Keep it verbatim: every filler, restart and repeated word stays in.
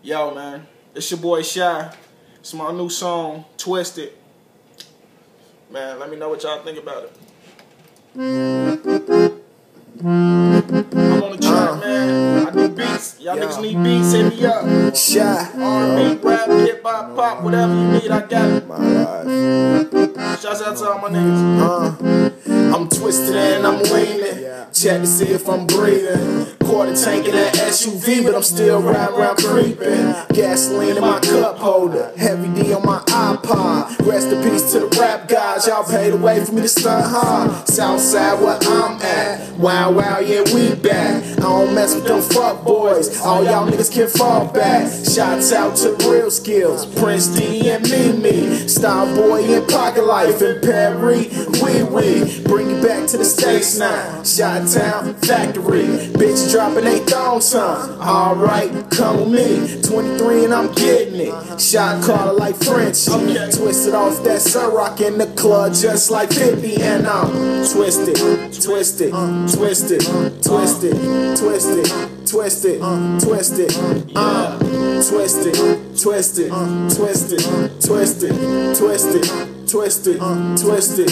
Yo, man, it's your boy Shy. It's my new song, Twisted. Man, let me know what y'all think about it. I'm on the track, uh, man. I do beats. Y'all niggas need beats, hit me up. Shy. R and B, rap, hip hop, pop, whatever you need, I got it. My life. Shouts out to all my niggas. Uh, I'm twisted and I'm leaning. Check to see if I'm breathing. Quarter tank in that S U V, but I'm still riding around creeping. Gasoline in my cup holder, heavy D on my iPod. Rest in peace to the rap guys, y'all paid the way for me to stunt hard. Southside where I'm at, wow wow yeah we back. I don't mess with them fuck boys, all y'all niggas can fall back. Shots out to Real Skills, Prince D and Mimi, Star Boy and Pocket Life and Perry, wee wee. Bring it back to the States now, Shot Town Factory. Bitch dropping they thongs, huh? Alright, come with me. twenty-three and I'm getting it. Shot caller like Frenchie. Okay. Twisted off that Ciroc in the club just like fifty. And I'm twisted, twisted, twisted, twisted, twisted, twisted, twisted, uh, twisted, twisted, twisted, twisted, twisted, twisted, twisted.